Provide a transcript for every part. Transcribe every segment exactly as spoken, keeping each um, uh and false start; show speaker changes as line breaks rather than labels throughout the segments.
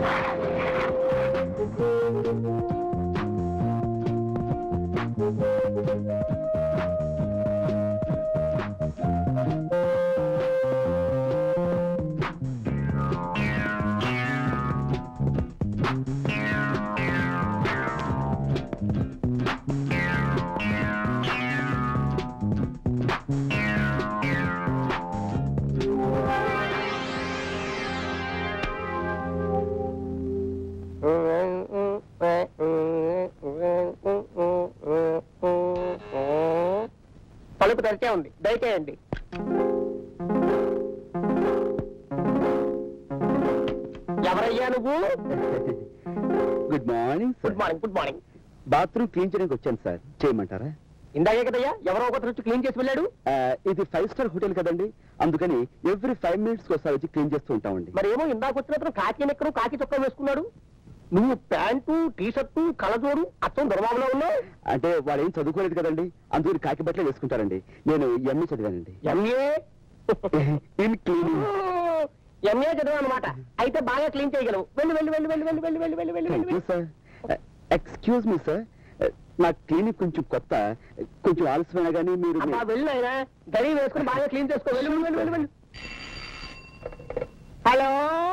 తలుపు తెరిచే ఉంది, దయచేయండి. ఎవరయ్యా నువ్వు?
Good morning.
Good morning. Good morning.
Bathroom clean చేయడానికి వచ్చాను సార్, చేయమంటారా?
ఇందాకే కదయ్యా ఎవరో ఒకరు వచ్చి క్లీన్ చేసి వెళ్ళాడు.
ఇది ఫైవ్ స్టార్ హోటల్ కదండి, అందుకని ఎవ్రీ ఫైవ్ మినిట్స్ ఒకసారి వచ్చి క్లీన్ చేస్తూ ఉంటామండి.
మరి ఏమో ఇందాక వచ్చినప్పుడు కాకి నెక్కరు కాకి చొక్కా వేసుకున్నాడు, నువ్వు ప్యాంటు టీ షర్టు కళ్ళజోడు అచ్చం దొరబాబులో ఉన్నావు.
అంటే వాడు ఏం చదువుకోలేదు కదండి, అందుకని కాకి బట్టలే వేసుకుంటారండి. నేను ఎంఏ చదివానండి.
MA
in cleaning.
ఎంఏ చదివా అనమాట. అయితే బాగా క్లీన్ చేయగలవు. వెళ్ళి వెళ్ళి వెళ్ళి వెళ్ళి వెళ్ళి వెళ్ళి వెళ్ళి వెళ్ళి వెళ్ళి వెళ్ళి
సార్. ఎక్స్క్యూజ్ మీ సార్, నా క్లినిక్ కొంచెం కొత్త, కొంచెం ఆలస్యమైనా కానీ మీరు
వెళ్ళి అయినా గడి వేసుకుని బాగా క్లీన్ చేసుకో. వెళ్ళి వెళ్ళి వెళ్ళి వెళ్ళి. హలో,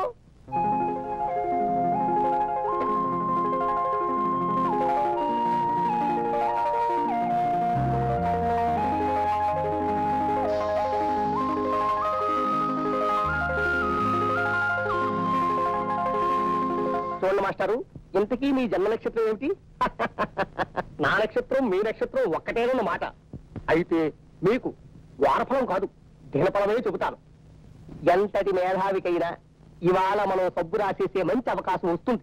చూడండి మాస్టారు, ఇంతకీ మీ జన్మ నక్షత్రం ఏమిటి? నా నక్షత్రం మీ నక్షత్రం ఒక్కటేనన్న మాట. అయితే మీకు వారఫలం కాదు దినఫలమే చెబుతాను. ఎంతటి మేధావికైనా ఇవాళ మనం సబ్బు రాసేసే మంచి అవకాశం వస్తుంది.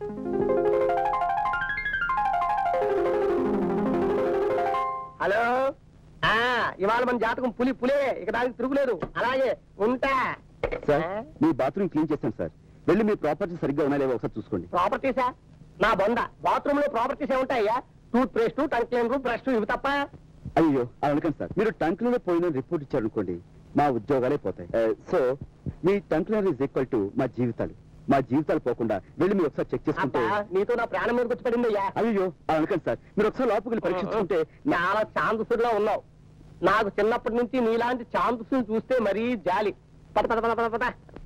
హలో, ఆ ఇవాళ మన జాతకం పులి పులే, ఇక దానికి తిరుగులేదు. అలాగే ఉంటా.
సార్, మీ బాత్రూమ్ క్లీన్ చేస్తాను సార్, వెళ్ళి మీ ప్రాపర్టీ సరిగ్గా ఉన్నా లేవో ఒకసారి చూసుకోండి.
ప్రాపర్టీసా? నా బొంద, బాత్రూమ్ లో ప్రాపర్టీస్ ఏముంటాయ్యా? Toothpaste, tongue cleaner, brush, ఇవి తప్ప.
అయ్యో అలా అనకండి సార్, మీరు టంక్ క్లీనర్ పోయిన రిపోర్ట్ ఇచ్చారనుకోండి మా ఉద్యోగాలే పోతాయి. సో మీ tongue cleaner is equal to మా జీవితాలు. మా జీవితాలు పోకుండా వెళ్ళి మీరు ఒకసారి చెక్ చేసుకుంటే.
నీతో నా ప్రాణం మీదకి వచ్చి పడిందయ్యా.
అయ్యో అలా అనకండి సార్, మీరు ఒకసారి లోపలికి వెళ్ళి పరీక్షించుకుంటే.
చాలా ఛాందసుడిలో ఉన్నావు. నాకు చిన్నప్పటి నుంచి నీలాంటి ఛాందసుని చూస్తే మరీ జాలి. పద పద పద పద పద.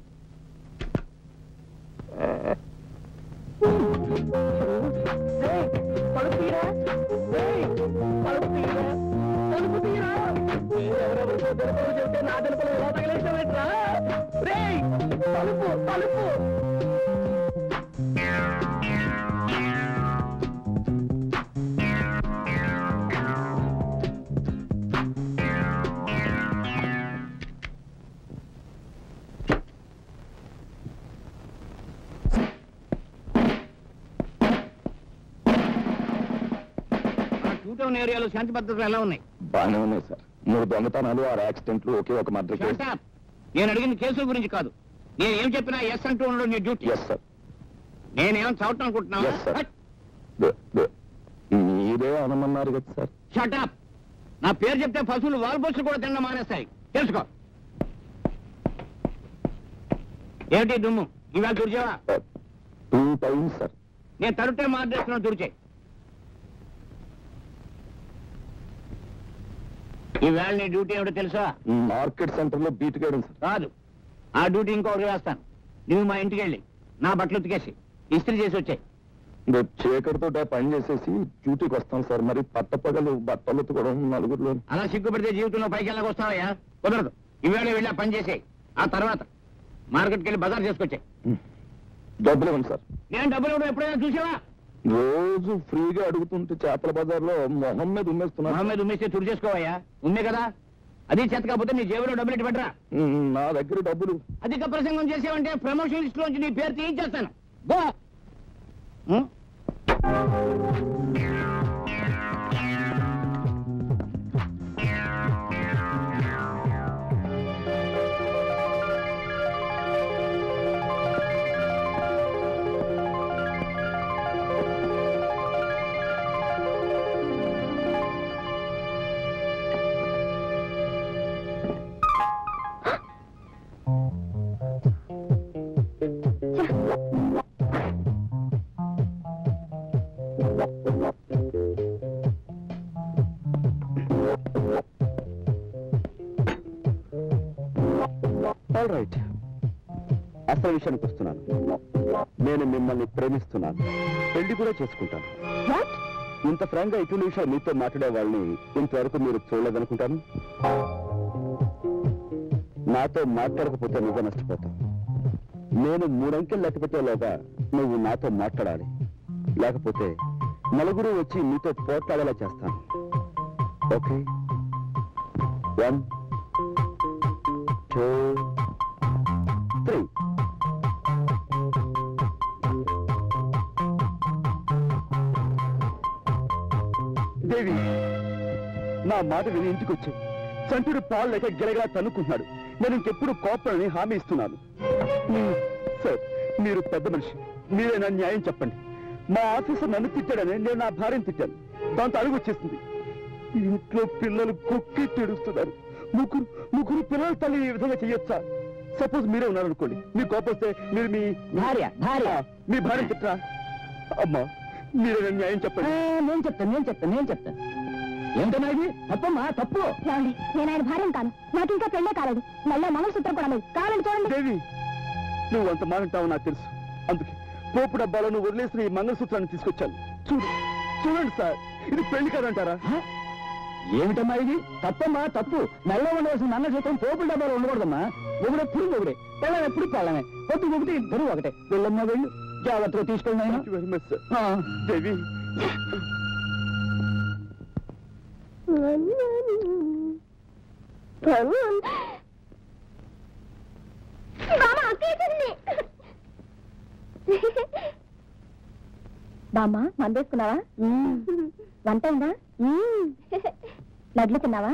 పలుపు తీరా, పలుపు తీరా, పలుపు తీరా. ఎవరెవరికో తెలుపులు చెప్తే నా తెలుపులు ఎలా తగిలించబెట్టరా? పలుపు పలుపు. ఏరియాలో శాంతి భద్రతలు ఎలా ఉన్నాయి?
బాగానే ఉన్నాయి సార్. మూడు దొంగతనాలు, ఆరు యాక్సిడెంట్లు, ఒకే ఒక మర్డర్ కేసు.
నేను అడిగిన కేసుల గురించి కాదు, నేను ఏం చెప్పినా ఎస్ అంటూ ఉండడం నీ డ్యూటీ.
Yes sir.
నేనేం చదవటం అనుకుంటున్నావా?
మీరే అనమన్నారు కదా సార్.
Shut up. నా పేరు చెప్తే పశువులు వాల్బోసులు కూడా తినడం మానేస్తాయి, తెలుసుకో. ఏమిటి దుమ్ము ఇవాళ తుడిచావా?
Two times sir.
నేను తరుటే మార్చేస్తున్నాను, తుడిచే. ఈవేళ నీ డ్యూటీ ఏమిటో తెలుసా?
మార్కెట్ సెంటర్ లో బీట్ చేయడం సార్.
కాదు, ఆ డ్యూటీ ఇంకొకటి వేస్తాను. నువ్వు మా ఇంటికి వెళ్ళి నా బట్టలు ఉతికేసి ఇస్త్రీ చేసి వచ్చాయి.
చీకటితో పని చేసేసి డ్యూటీకి వస్తాం సార్. మరి పట్టపగలు బట్టలు ఉతకడం నలుగురిలో.
అలా సిగ్గుపడితే జీవితంలో పైకి వెళ్ళక వస్తావయ్యా? కుదరదు. ఈవేళ వెళ్ళి ఆ పని చేసేయి. ఆ తర్వాత మార్కెట్కి వెళ్ళి బజార్ చేసుకొచ్చాయి.
డబ్బులు ఇవ్వండి సార్.
నేను డబ్బులు ఇవ్వడం ఎప్పుడైనా చూసావా?
రోజు ఫ్రీగా అడుగుతుంటే చేపల బజార్ లో మొహం మీద ఉమ్మేస్తున్నా.
మొహం మీద ఉమ్మేస్తే తుడి చేసుకోవయ్యా. ఉమ్మే కదా, అది చేత కాకపోతే నీ జేబులో డబ్బులు ఇటు పెట్టరా.
నా దగ్గర డబ్బులు.
అధిక ప్రసంగం చేసావంటే ప్రమోషన్ లిస్ట్ లోంచి నీ పేరు తీయించేస్తాను. గో.
వస్తున్నాను. నేను మిమ్మల్ని ప్రేమిస్తున్నాను, పెళ్లి కూడా చేసుకుంటాను. ఇంత ఫ్రాంక్ గా ఇటు నిమిషాలు మీతో మాట్లాడే వాళ్ళని ఇంతవరకు మీరు చూడలేదనుకుంటాను. నాతో మాట్లాడకపోతే నువ్వు నష్టపోతావు. నేను మూడంకెలు లెక్క పెట్టేలోగా నువ్వు నాతో మాట్లాడాలి, లేకపోతే నలుగురు వచ్చి నీతో పోట్లాడేలా చేస్తాను. Okay? One two three. Devi, నా మాట విని ఇంటికి వచ్చాయి. సంటుడు పాలు లేక గిలగా తన్నుకుంటున్నాడు. నేను ఇంకెప్పుడు కోపడని హామీ ఇస్తున్నాను. సార్, మీరు పెద్ద మనిషి, మీరే నా న్యాయం చెప్పండి. మా ఆఫీసర్ నన్ను తిట్టాడని నేను నా భార్యను తిట్టాను. దాంతో అడుగు వచ్చేసింది. ఇంట్లో పిల్లలు కుక్కి తెడుస్తున్నారు. ముగ్గురు ముగ్గురు పిల్లల తల్లి ఈ విధంగా చెయ్యొచ్చా? సపోజ్ మీరే ఉన్నారనుకోండి, మీ కోపం వస్తే మీరు మీ
భార్య భార్య
మీ భార్య తిట్టరా? అమ్మా, మీరే నా న్యాయం చెప్పండి.
నేను చెప్తాను నేను చెప్తాను నేను చెప్తాను ఏంటన్నా ఇది? తప్పమ్మా, తప్పు.
ఏమండి, నేను ఆయన భార్యం కాను. నాకు ఇంకా పెళ్ళే కాలేదు. మళ్ళీ మంగళసూత్రం కూడా లేదు. కావాలండి చూడండి.
దేవి, నువ్వు అంత మానంటావు నాకు తెలుసు. అందుకే పోపు డబ్బాలో నువ్వు వదిలేసిన ఈ మంగళసూత్రాన్ని తీసుకొచ్చాను. చూడు చూడండి సార్, ఇది పెళ్లి కాదంటారా?
ఏమిటమ్మా ఇది? తప్పమ్మా, తప్పు. మెల్ల ఉండవలసిన నన్న సూత్రం పోపుల డబ్బాలో ఉండకూడదమ్మా. ఒకడే పురుగు ఒకడే, పెళ్ళం ఎప్పుడు పెళ్ళమే. పొద్దు ఒకటి ఇద్దరు ఒకటే. వెళ్ళమ్మా, వెళ్ళు, జాగ్రత్తగా తీసుకెళ్ళి ఆయన.
Very much sir. దేవి,
బామ్మ, మందేసుకున్నావా? వంట అయిందా? లడ్లు తిన్నావా?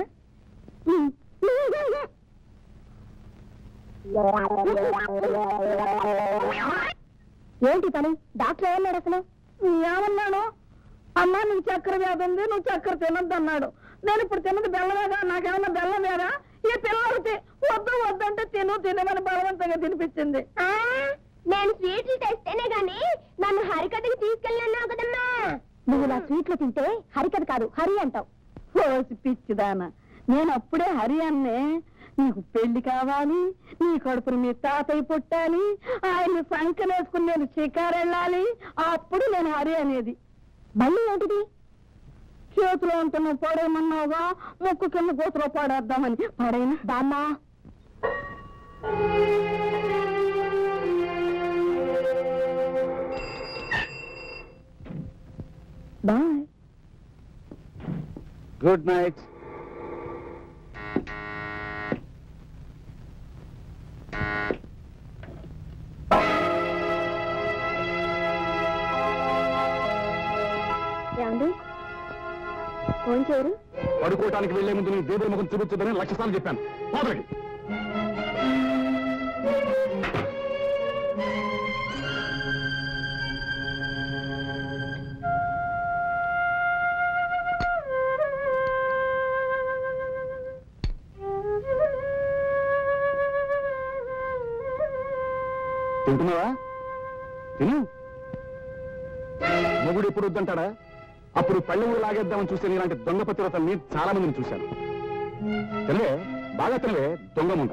ఏంటి పని? డాక్టర్ ఏమన్నాడు అసలు?
ఏమన్నాడు? అమ్మా, నీకు చక్కెర వ్యాధి ఉంది, నువ్వు చక్కెర తినద్దు అన్నాడు. నేను ఇప్పుడు తిన్నది బెల్లమేగా, నాకేమన్నా బెల్లం వేరా? ఈ పిల్లలకి వద్దు వద్దంటే తిను తినమని బలవంతంగా తినిపించింది.
నేను స్వీట్లు తెస్తేనే గాని నన్ను హరికథకి తీసుకెళ్ళినావు కదమ్మా. నువ్వు నా స్వీట్లు తింటే హరికథ కాదు, హరి అంటావు.
ఓసి పిచ్చిదానా, నేను అప్పుడే హరి అన్నే. నీకు పెళ్లి కావాలి, నీ కడుపుని మీ తాతయ్య పుట్టాలి, ఆయన్ని సంకనేసుకుని నేను షికారు వెళ్ళాలి, అప్పుడు నేను హరి అనేది.
మళ్ళీ ఏంటిది?
చేతిలో ఉంటే నువ్వు పడేయమన్నావుగా, ముక్కు కింద కూతురు పడేద్దామని. పడైనా
బామ్మా,
బాయ్.
Good night.
ఏమండి, ఫోన్ చేయరు?
పడుకోవటానికి వెళ్లే ముందు నీ దేవుడి ముఖం చూపించదని లక్ష సార్లు చెప్పాను. పోదలకి తింటున్నావా? తిను. మొగుడు ఎప్పుడు వద్దంటాడా? అప్పుడు పళ్ళె ఊరు లాగేద్దామని చూస్తే ఇలాంటి దొంగ పతివ్రతల్ని చాలా మందిని చూశాను. తినవే, బాగా తినవే, దొంగ ముండ.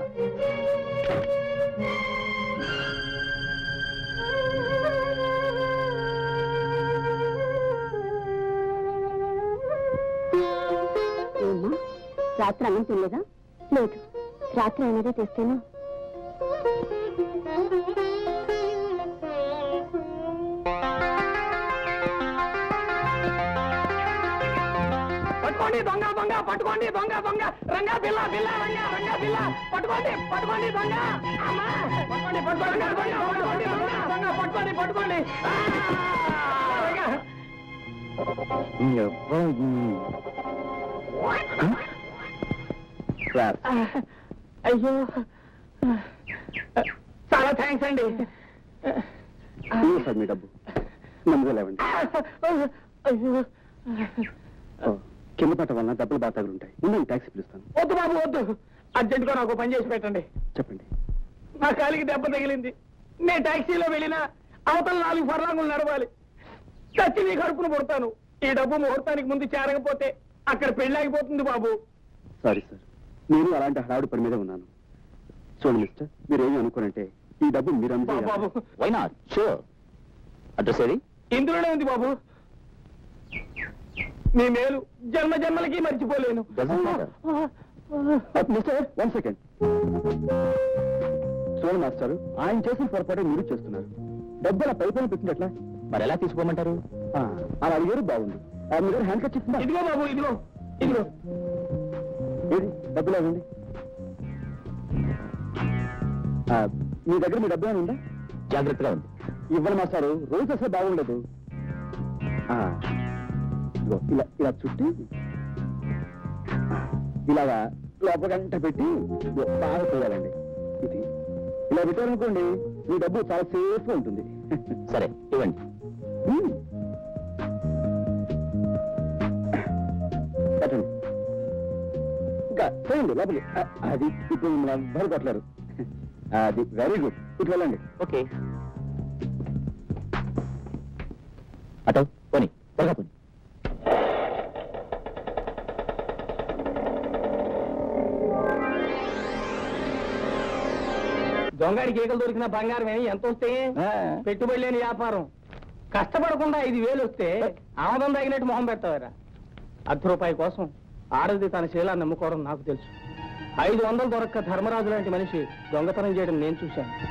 రాత్రి అన్నం తినలేదా? లేదు, రాత్రి అయినదే తెస్తాను.
పట్టుకోండి దొంగ దొంగ, పట్టుకోండి దొంగ దొంగ, రంగా బిల్ల బిల్ల, రంగా రంగా బిల్ల, పట్టుకోండి పట్టుకోండి దొంగ. అమ్మా, పట్టుకోండి పట్టుకోండి దొంగ, పట్టుకోండి దొంగ దొంగ, పట్టుకోండి పట్టుకోండి. అయ్యో, చాలా థ్యాంక్స్ అండి.
సార్, మీ డబ్బు నమ్మగా లేవండి.
అయ్యో,
కింద పట్ట వలన డబ్బులు బాగా తగులుంటాయి. ముందు ట్యాక్సీ పిలుస్తాను.
వద్దు బాబు వద్దు, అర్జెంట్ గా నాకు పని చేసి పెట్టండి.
చెప్పండి.
నా కాలికి దెబ్బ తగిలింది. నేను టాక్సీలో వెళ్ళినా అవతల నాలుగు ఫర్లాంగులు నడవాలి. చచ్చి నీ కడుపును పుడతాను. ఈ డబ్బు ముహూర్తానికి ముందు చేరకపోతే అక్కడ పెళ్ళాగిపోతుంది బాబు.
సారీ సార్, నేను అలాంటి హడావుడి పని మీద ఉన్నాను. చూడండి మిస్టర్, మీరు ఏమి అనుకోనంటే ఈ డబ్బు మీరు
బాబు
వై నాట్ షూర్ అడ్రస్ ఏది
ఇందులోనే ఉంది బాబు. నీ మేలు జన్మ జన్మలకి మర్చిపోలేను.
మిస్టర్ వన్ సెకండ్ చూడండి మాస్టర్, ఆయన చేసిన పొరపాటు మీరు చేస్తున్నారు. డబ్బు అలా పై పైన పెట్టినట్లా
మరి ఎలా తీసుకోమంటారు?
అలా అడిగారు బాగుంది. ఆ మీ దగ్గర హ్యాండ్ కట్ ఇస్తుందా?
ఇదిగో బాబు, ఇదిగో ఇదిగో.
ఏది డబ్బులు ఇవ్వండి. మీ దగ్గర మీ డబ్బు ఏమైనా ఉందా?
జాగ్రత్తగా ఉంది.
ఇవ్వండి మాస్టారు, రోజు అసలు బాగుండదు. ఆ, ఇదిగో ఇలా ఇలా చుట్టి ఇలాగా లోపల గంట పెట్టి ఇదిగో బాగా పోయాలండి. ఇది ఇలా పెట్టారనుకోండి మీ డబ్బు చాలా సేఫ్గా ఉంటుంది.
సరే ఇవ్వండి.
హ్మ్. పెట్టండి. ఇంకా చేయండి లోపలి. ఆ, అది ఇప్పుడు మిమ్మల్ని ఎవ్వరు కొట్టలేరు. అది వెరీ గుడ్. ఇటు వెళ్ళండి.
ఓకే అటో పోనీ త్వరగా పోనీ.
దొంగడికి ఈకలు దొరికిన బంగారం ఏమి ఎంత వస్తే పెట్టుబడి లేని వ్యాపారం. కష్టపడకుండా ఐదు వేలు వస్తే ఆమదం తగినట్టు మొహం పెడతావారా? అర్ధ రూపాయి కోసం ఆడది తన శీలాన్ని నమ్ముకోవడం నాకు తెలుసు. ఐదు వందలు దొరక్క ధర్మరాజు లాంటి మనిషి దొంగతనం చేయడం నేను చూశాను.